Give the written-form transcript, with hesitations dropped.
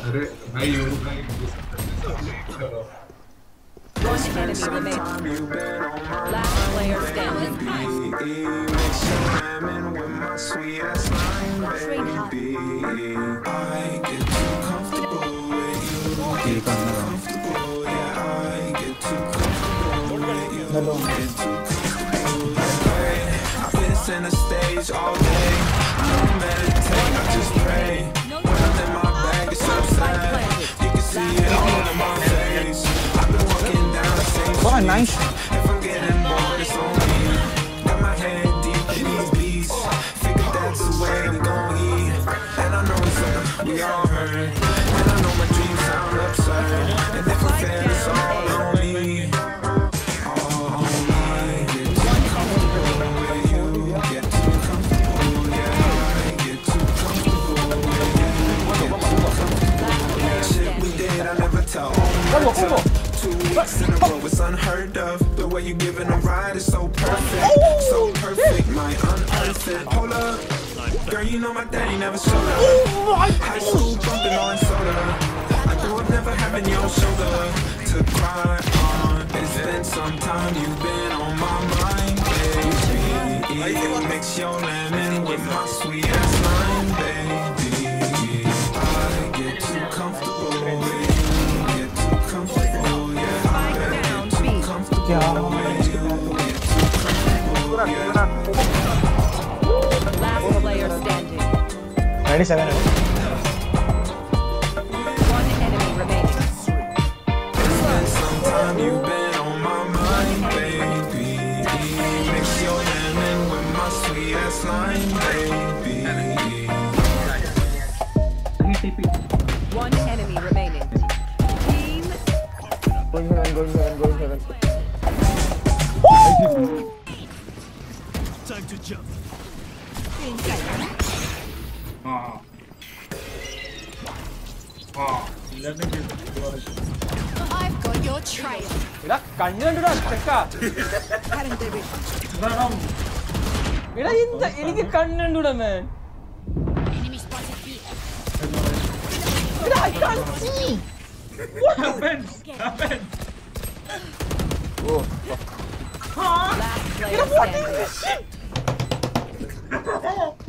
अरे भाई यूट्यूब में करो One enemy remaining. Last player standing. Hello. I've been center stage all day. I don't meditate, I just pray. When I'm in my bag, it's so sad. You can see it all in my face. I've been walking down the same street. Oh, nice. If I'm getting bored, it's on me. Got my head deep in these beats. Figured that's the way I'm gon' eat. And I know it's something we all heard. And I know my dreams sound absurd. And if I fail, it's all on me. Combo. 2 weeks in a row, it's unheard of. The way you giving a ride is so perfect. So perfect, my unearthed it. Hold up, girl, you know my daddy never showed up. High school bumping on soda. I grew up never having your shoulder to cry on. It's been some time, you've been on my mind, baby. Mix your lemon with my sweet ass lime, baby. I get too comfortable with you. Last player standing. 97. One enemy remaining. It's been some time, you've been on my mind, baby. Mix your lemon with my sweet ass lime, baby. One enemy remaining. Team. Going heaven. Time to jump. I've got your trail. എടാ കണ്ണുകണ്ടുടാ ചെക്ക. എടാ എന്താ എനിക്ക് കണ്ണുകണ്ടുടാ man. Enemy spotted here. എടാ I can't see. what happened Oh. Last player standing. What is this shit?